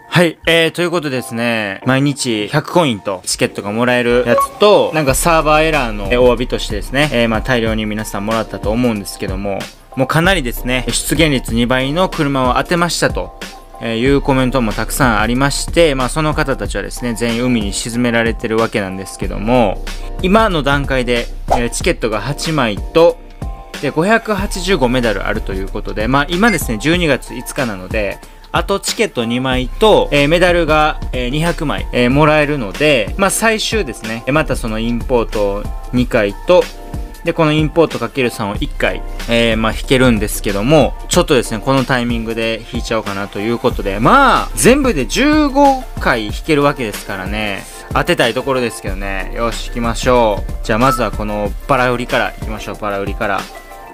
はい。ということでですね、毎日100コインとチケットがもらえるやつと、なんかサーバーエラーのお詫びとしてですね、大量に皆さんもらったと思うんですけども、もうかなりですね、出現率2倍の車を当てましたと。いうコメントもたくさんありまして、その方たちはですね、全員海に沈められてるわけなんですけども、今の段階で、チケットが8枚と、で、585メダルあるということで、今ですね、12月5日なので、あとチケット2枚と、メダルが、200枚、もらえるので、最終ですね、またそのインポート2回と、で、このインポート ×3 を1回、弾けるんですけども、ちょっとですね、このタイミングで弾いちゃおうかなということで、全部で15回弾けるわけですからね、当てたいところですけどね。よし、行きましょう。じゃあまずはこのバラ売りから行きましょう、バラ売りから。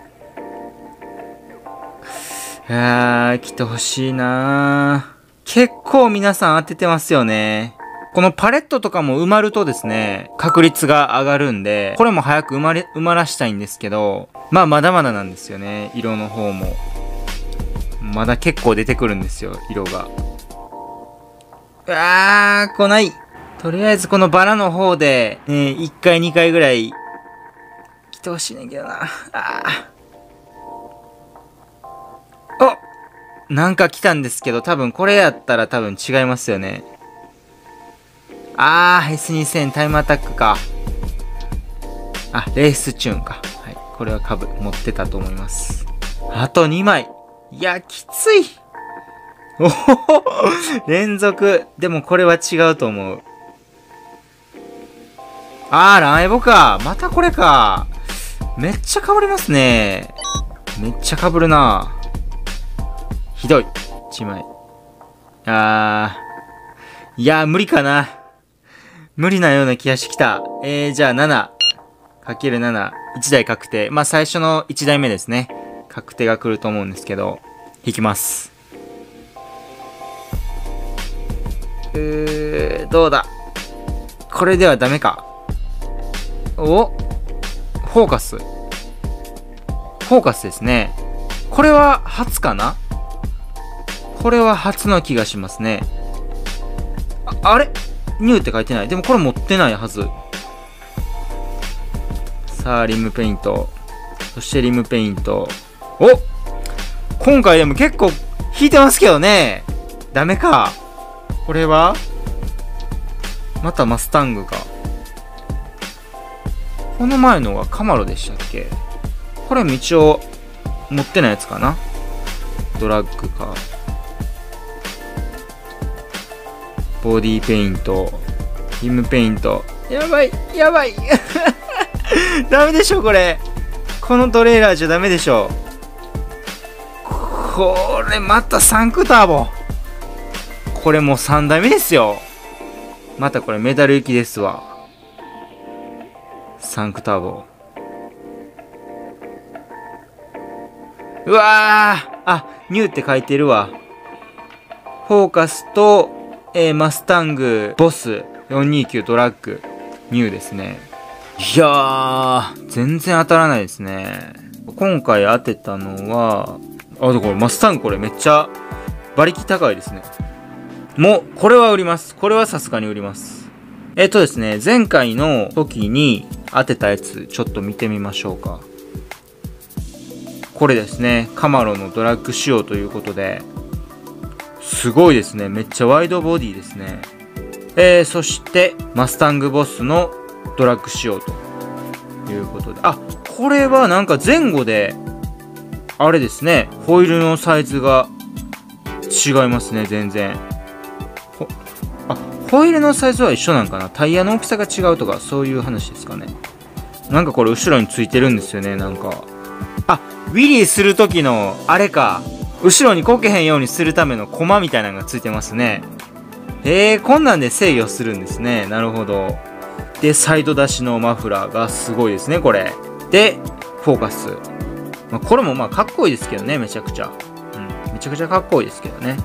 来てほしいなぁ。結構皆さん当ててますよね。このパレットとかも埋まるとですね、確率が上がるんで、これも早く埋まらしたいんですけど、まだまだなんですよね、色の方も。まだ結構出てくるんですよ、色が。来ない。とりあえずこのバラの方で、1回2回ぐらい、来てほしいねんけどな。なんか来たんですけど、多分これやったら多分違いますよね。S2000 タイムアタックか。レースチューンか。はい。これは持ってたと思います。あと2枚。いや、きつい。おほほ連続。でもこれは違うと思う。ランエボか。またこれか。めっちゃ被りますね。めっちゃ被るな。ひどい。1枚。いや、無理かな。無理なような気がしてきた。じゃあ7。×7。1台確定。最初の1台目ですね。確定が来ると思うんですけど、引きます。どうだ。これではダメか。フォーカス。フォーカスですね。これは初かな？これは初の気がしますね。あれ？ニューって書いてない。でもこれ持ってないはず。さあ、リムペイント。そしてリムペイント。今回でも結構引いてますけどね。ダメか。これはまたマスタングか。この前のがカマロでしたっけ？これも一応持ってないやつかな。ドラッグか。ボディペイント、リムペイント。やばい、やばい。ダメでしょ、これ。このトレーラーじゃダメでしょ。これ、またサンクターボ。これもう3台目ですよ。またこれメダル行きですわ。サンクターボ。うわー。ニューって書いてるわ。フォーカスと、マスタング、ボス、429ドラッグ、ニューですね。いやー、全然当たらないですね。今回当てたのは、これマスタングこれめっちゃ馬力高いですね。もう、これは売ります。これはさすがに売ります。ですね、前回の時に当てたやつ、ちょっと見てみましょうか。これですね、カマロのドラッグ仕様ということで、すごいですね。めっちゃワイドボディですね。そして、マスタングボスのドラッグ仕様ということで。これはなんか前後で、あれですね。ホイールのサイズが違いますね、全然。ホイールのサイズは一緒なんかな。タイヤの大きさが違うとか、そういう話ですかね。なんかこれ後ろについてるんですよね、なんか。ウィリーする時の、あれか。後ろにこけへんようにするためのコマみたいなのがついてますね。こんなんで制御するんですね。なるほど。で、サイド出しのマフラーがすごいですね、これ。で、フォーカス。これもかっこいいですけどね、めちゃくちゃ。めちゃくちゃかっこいいですけどね。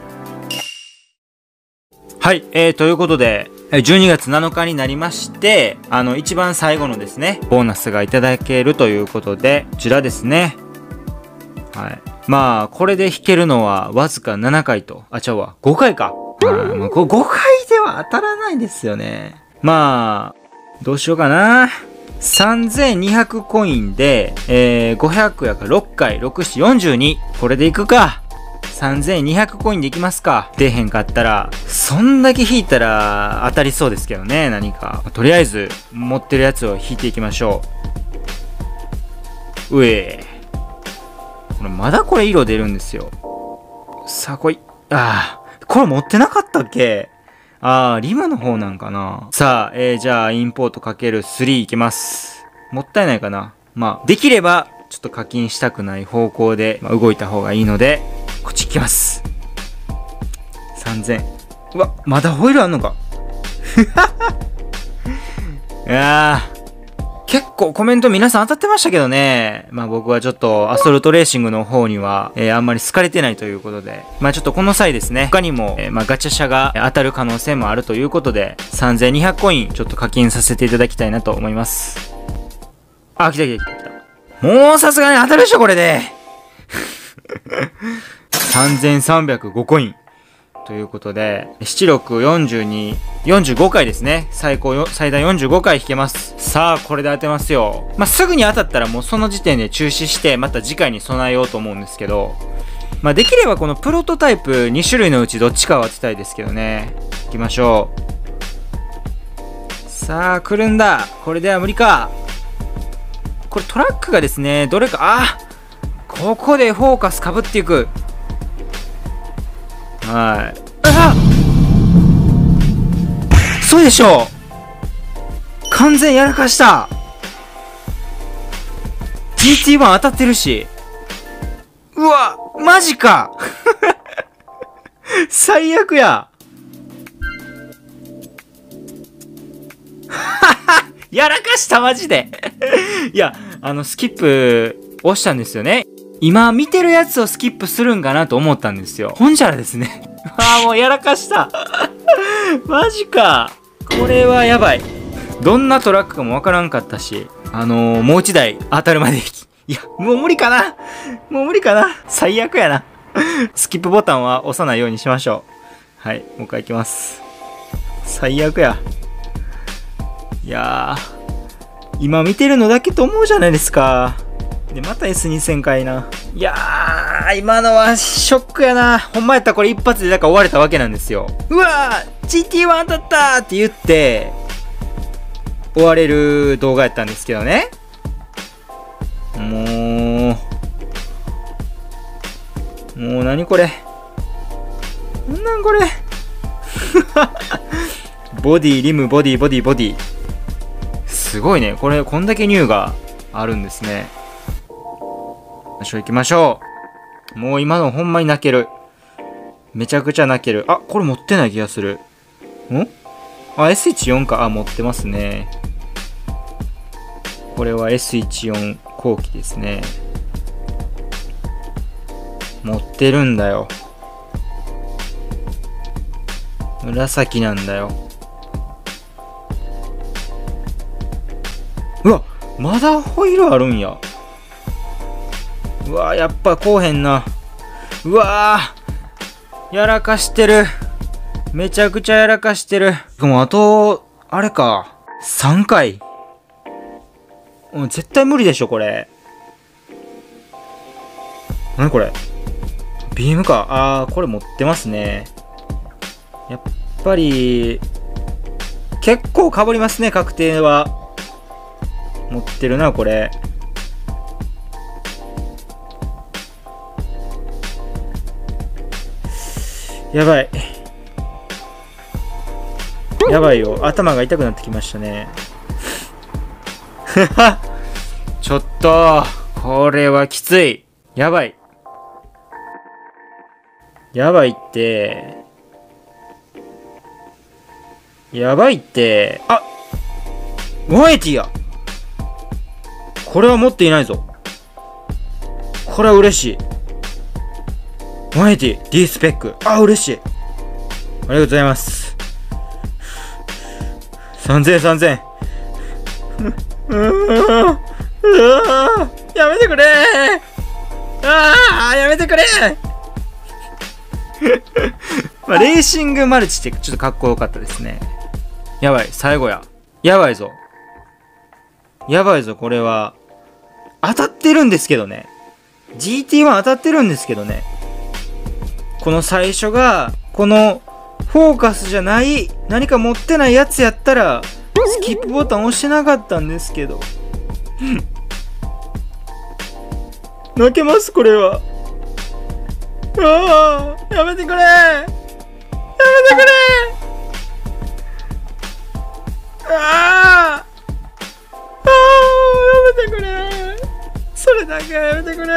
はい、ということで、12月7日になりまして、一番最後のですね、ボーナスがいただけるということで、こちらですね。はい。これで弾けるのはわずか7回と、5回か。 まあ、これ5回では当たらないですよね。まあ、どうしようかな。3200コインで、500やから6回、6、7、42。これでいくか。3200コインでいきますか。出へんかったら、そんだけ引いたら当たりそうですけどね、何か。とりあえず、持ってるやつを引いていきましょう。うえこれまだこれ色出るんですよ。さあ来い。ああ、これ持ってなかったっけ？ああ、リムの方なんかな。さあ、じゃあ、インポートかける3いきます。もったいないかな。まあ、できれば、ちょっと課金したくない方向で、動いた方がいいので、こっち行きます。3000。うわ、まだホイールあんのか。いやー。結構コメント皆さん当たってましたけどね。まあ僕はちょっとアソルトレーシングの方には、あんまり好かれてないということで。まあちょっとこの際ですね、他にも、ガチャ車が当たる可能性もあるということで、3200コインちょっと課金させていただきたいなと思います。あ、来た来た来た来た。もうさすがに当たるでしょ、これで。3305コイン。ということで、七六42、45回ですね。最大45回引けます。さあ、これで当てますよ。まあ、すぐに当たったらもうその時点で中止して、また次回に備えようと思うんですけど、まあ、できればこのプロトタイプ2種類のうちどっちかを当てたいですけどね。行きましょう。さあ、来るんだ。これでは無理か。これトラックがですね、どれか、ここでフォーカスかぶっていく。はい。そうでしょう。完全やらかした。GT1 当たってるし。うわ、マジか。最悪や。やらかした、マジで。いや、スキップ押したんですよね。今見てるやつをスキップするんかなと思ったんですよ。ほんじゃらですね。もうやらかした。マジか。これはやばい。どんなトラックかもわからんかったし、もう一台当たるまでいや、もう無理かな。もう無理かな。最悪やな。スキップボタンは押さないようにしましょう。はい、もう一回いきます。最悪や。いやー、今見てるのだけと思うじゃないですか。で、また S2000 回な。いやー、今のはショックやな。ほんまやったらこれ一発でだから終われたわけなんですよ。うわー !GT1 当たったーって言って、終われる動画やったんですけどね。もう何これ。なんこれ。ボディ、リム、ボディ、ボディ、ボディ。すごいね。これ、こんだけニューがあるんですね。行きましょう。もう今のほんまに泣ける。めちゃくちゃ泣ける。あ、これ持ってない気がする。S14 か。持ってますね。これは S14 後期ですね。持ってるんだよ。紫なんだよ。うわ、まだホイールあるんや。うわー、やっぱこうへんな。うわー、やらかしてる。めちゃくちゃやらかしてる。もうあと、あれか。3回。絶対無理でしょ、これ。何これ。ビームか。これ持ってますね。やっぱり、結構被りますね、確定は。持ってるな、これ。やばい。やばいよ。頭が痛くなってきましたね。ちょっと、これはきつい。やばい。やばいって。やばいって。180や。これは持っていないぞ。これは嬉しい。180、D スペック。嬉しい。ありがとうございます。3000。やめてくれやめてくれまあ、レーシングマルチってちょっとかっこよかったですね。やばい、最後や。やばいぞ。やばいぞ、これは。当たってるんですけどね。GT1 当たってるんですけどね。この最初が、この、フォーカスじゃない、何か持ってないやつやったら、スキップボタン押してなかったんですけど。泣けます、これは。ああ、やめてくれ。やめてくれ。ああ、ああ、やめてくれ。それだけはやめてくれ。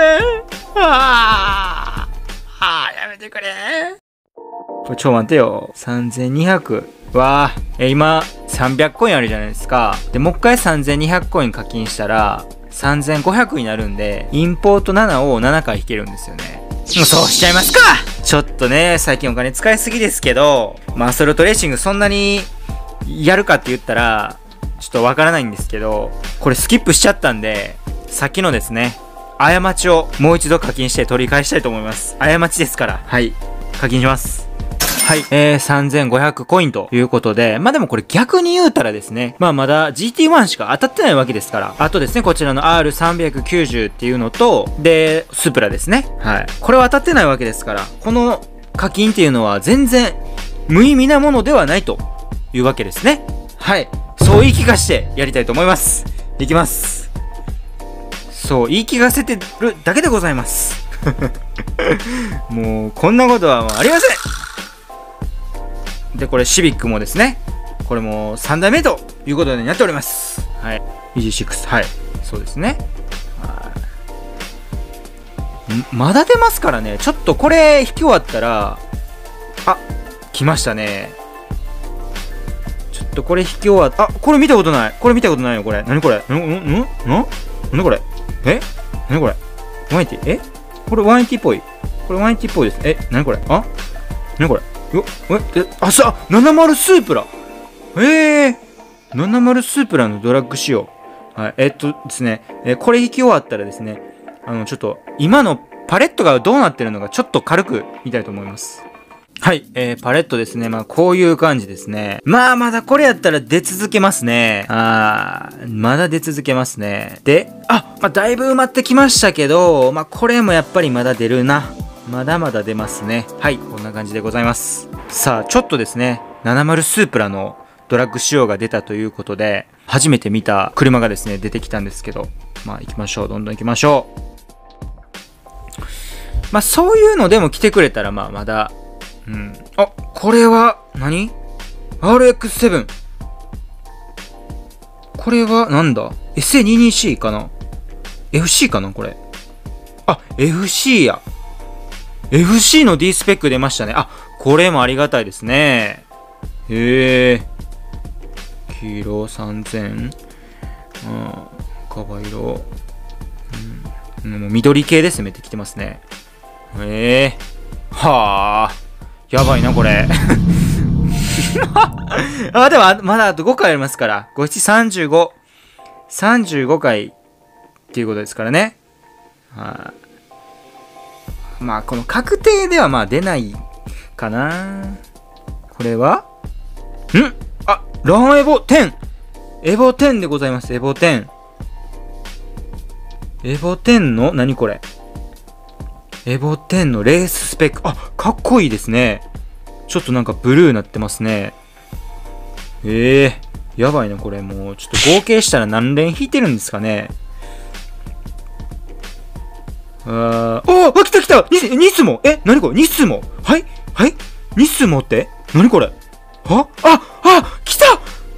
ああ、やめてくれ。これちょ待てよ。3200。わあ、今300コインあるじゃないですか。で、もう一回3200コイン課金したら3500になるんで、インポート7を7回引けるんですよね。もうそうしちゃいますか。ちょっとね、最近お金使いすぎですけど、まあアスロートレーシングそんなにやるかって言ったら、ちょっとわからないんですけど、これスキップしちゃったんで、さっきのですね、過ちをもう一度課金して取り返したいと思います。過ちですから。はい。課金します。はい。3500コインということで、まあでもこれ逆に言うたらですね、まあまだ GT1 しか当たってないわけですから、あとですね、こちらの R390 っていうのと、で、スプラですね。はい。これは当たってないわけですから、この課金っていうのは全然無意味なものではないというわけですね。はい。そう言い聞かしてやりたいと思います。いきます。そう、言い聞かせてるだけでございます。もう、こんなことはもうありません。で、これシビックもですね、これも3代目ということになっております。はい。EG6。はい。そうですね。まだ出ますからね。ちょっとこれ引き終わったら、あ、来ましたね。ちょっとこれ引き終わった。あ、これ見たことない。これ見たことないよ、これ。なにこれ。なんこれ。えなにこれ。180? これ180っぽい。これ180っぽいです。なにこれ。あなにこれ。70スープラ。70スープラのドラッグ仕様。はい。ですね、これ引き終わったらですね、ちょっと、今のパレットがどうなってるのか、ちょっと軽く見たいと思います。はい。パレットですね。まあ、こういう感じですね。まあ、まだこれやったら出続けますね。まだ出続けますね。で、まあ、だいぶ埋まってきましたけど、まあ、これもやっぱりまだ出るな。まだまだ出ますね。はい。こんな感じでございます。さあ、ちょっとですね、70スープラのドラッグ仕様が出たということで、初めて見た車がですね、出てきたんですけど、まあ、行きましょう。どんどん行きましょう。まあ、そういうのでも来てくれたら、まあ、まだ、これは何 ?RX7。これはなんだ ?SA22C かな ?FC かなこれ。FC や。FC の D スペック出ましたね。これもありがたいですね。黄色3000。赤羽色。もう緑系で攻めてきてますね。はあ。やばいな、これ。でも、まだあと5回ありますから。5、7、35回っていうことですからね。まあ、この確定ではまあ出ないかな。これはランエボ10。エボ10でございます。エボ10。エボ10の何これ。エボ10のレーススペック。かっこいいですね。ちょっとなんかブルーになってますね。やばいな、これ。もう、ちょっと合計したら何連引いてるんですかね。来たニスモ何これニスモはいニスモって何これ来た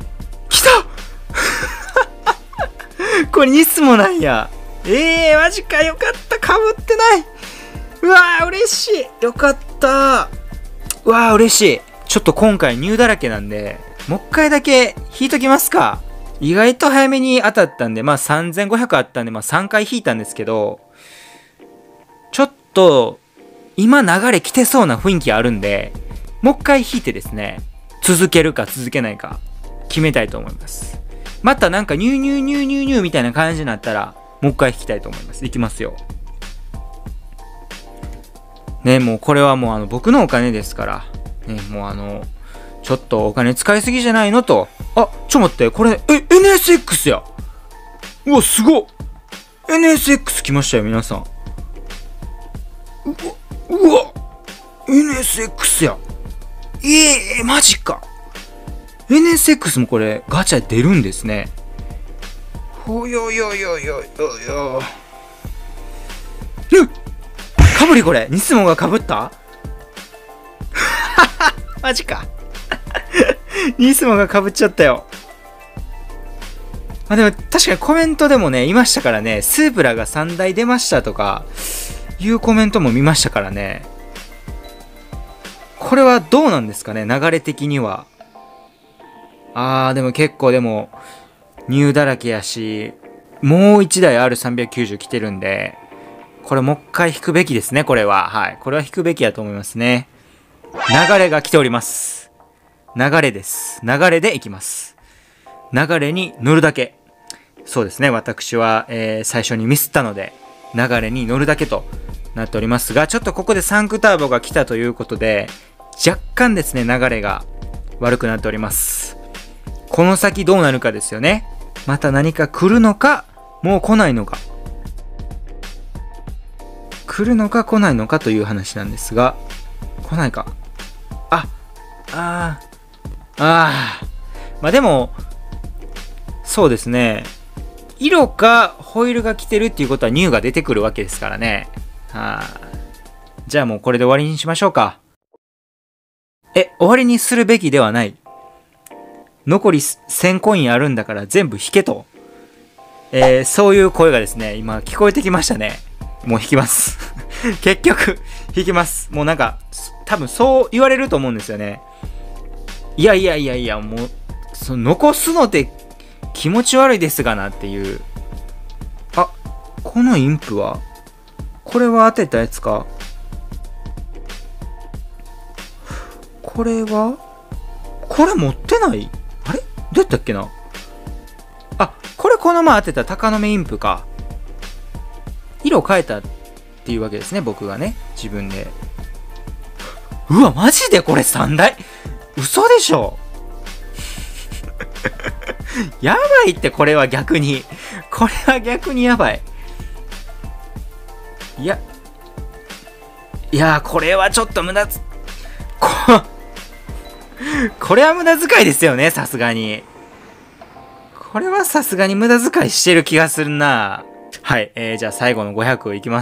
これニスモなんや。マジか。よかった。かぶってない。うわー、嬉しい。よかった。うわー、嬉しい。ちょっと今回ニューだらけなんで、もう一回だけ引いときますか。意外と早めに当たったんで、まあ3500あったんで、まあ3回引いたんですけど、ちょっと、今流れ来てそうな雰囲気あるんで、もう一回引いてですね、続けるか続けないか、決めたいと思います。またなんかニューみたいな感じになったら、もう一回引きたいと思います。いきますよ。ね、もうこれはもう僕のお金ですから、 ね、もうちょっとお金使いすぎじゃないのと。あ、ちょ待って、これ、NSX や。うわ、すごっ。NSX 来ましたよ、皆さん。うわ、NSX や。マジか。NSX もこれ、ガチャ出るんですね。ほよよよよよよ。かぶりこれ、ニスモがかぶったマジか。ニスモがかぶっちゃったよ。でも確かにコメントでもね、いましたからね、スープラが3台出ましたとか、いうコメントも見ましたからね。これはどうなんですかね、流れ的には。でも結構ニューだらけやし、もう1台 R390 来てるんで、これもう一回引くべきですね、これは。はい。これは引くべきやと思いますね。流れが来ております。流れです。流れでいきます。流れに乗るだけ。そうですね。私は、最初にミスったので、流れに乗るだけとなっておりますが、ちょっとここでサンクターボが来たということで、若干ですね、流れが悪くなっております。この先どうなるかですよね。また何か来るのか、もう来ないのか。来るのか来ないのかという話なんですが、来ないか。でも、そうですね。色かホイールが来てるっていうことはニューが出てくるわけですからね。じゃあもうこれで終わりにしましょうか。終わりにするべきではない。残り1000コインあるんだから全部引けと。そういう声がですね、今聞こえてきましたね。もう引きます。結局、引きます。もうなんか、多分そう言われると思うんですよね。いや、もう、残すのって気持ち悪いですがなっていう。このインプはこれは当てたやつか。これ持ってない？あれどうやったっけな。これこの前当てた鷹の目インプか。色変えたっていうわけですね、僕がね。自分で。うわ、マジでこれ3台嘘でしょ。やばいって、これは逆に。これは逆にやばい。いや、これはちょっとこれは無駄遣いですよね、さすがに。これはさすがに無駄遣いしてる気がするな。はい、じゃあ最後の500いきます。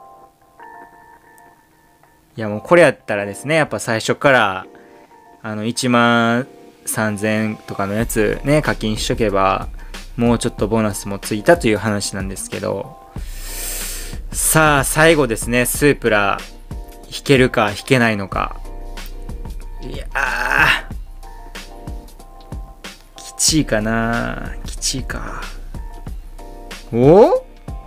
いやもうこれやったらですね、やっぱ最初から1万3000とかのやつね、課金しとけばもうちょっとボーナスもついたという話なんですけど、さあ最後ですね、スープラ引けるか引けないのか。いやきちいかな。きちいか。こ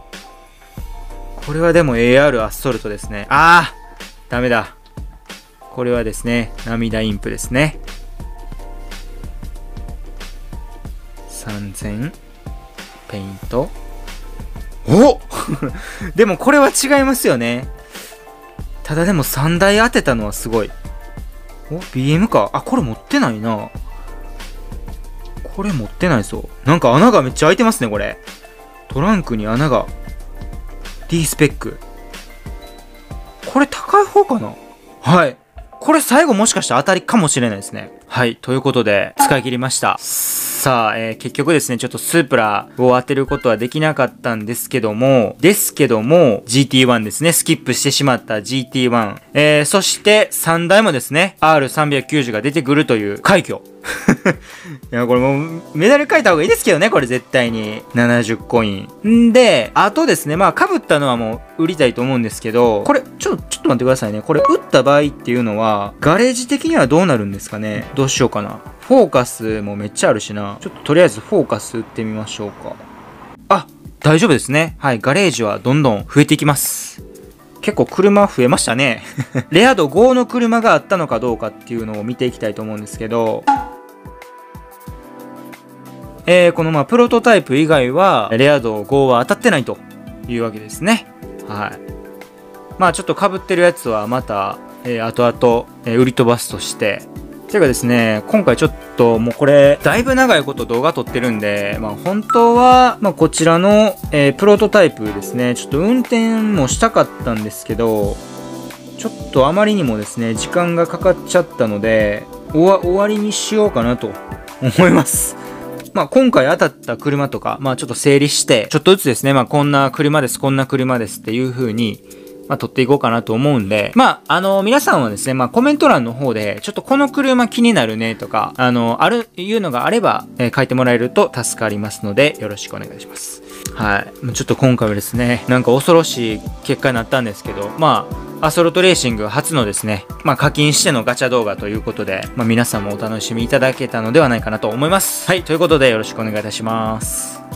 れはでも AR アストルトですね。ダメだ。これはですね、涙インプですね。3000ペイント。でもこれは違いますよね。ただでも3台当てたのはすごい。BM か。これ持ってないな。これ持ってないぞ。なんか穴がめっちゃ開いてますね、これ。トランクに穴が。D スペック。これ高い方かな。はい。これ最後もしかしたら当たりかもしれないですね。はい。ということで、使い切りました。さあ、結局ですね、ちょっとスープラを当てることはできなかったんですけども、GT1 ですね、スキップしてしまった GT1。そして3台もですね、R390 が出てくるという快挙。いや、これもう、メダル書いた方がいいですけどね、これ絶対に。70コイン。で、あとですね、被ったのはもう売りたいと思うんですけど、これ、ちょっと待ってくださいね。これ、売った場合っていうのは、ガレージ的にはどうなるんですかね。どうしようかな。フォーカスもめっちゃあるしな。ちょっととりあえずフォーカス売ってみましょうか。大丈夫ですね。はい、ガレージはどんどん増えていきます。結構車増えましたね。レア度5の車があったのかどうかっていうのを見ていきたいと思うんですけど、このプロトタイプ以外は、レア度5は当たってないというわけですね。はい。ちょっと被ってるやつはまた後々、売り飛ばすとして、ていうかですね、今回ちょっともうこれ、だいぶ長いこと動画撮ってるんで、本当は、こちらの、プロトタイプですね、ちょっと運転もしたかったんですけど、ちょっとあまりにもですね、時間がかかっちゃったので、終わりにしようかなと思います。今回当たった車とか、ちょっと整理して、ちょっとずつですね、こんな車です、こんな車ですっていう風に、撮っていこうかなと思うんで、皆さんはですね、コメント欄の方で、ちょっとこの車気になるねとか、いうのがあれば、書いてもらえると助かりますので、よろしくお願いします。はい。ちょっと今回はですね、なんか恐ろしい結果になったんですけど、アソルトレーシング初のですね、課金してのガチャ動画ということで、皆さんもお楽しみいただけたのではないかなと思います。はい。ということで、よろしくお願いいたします。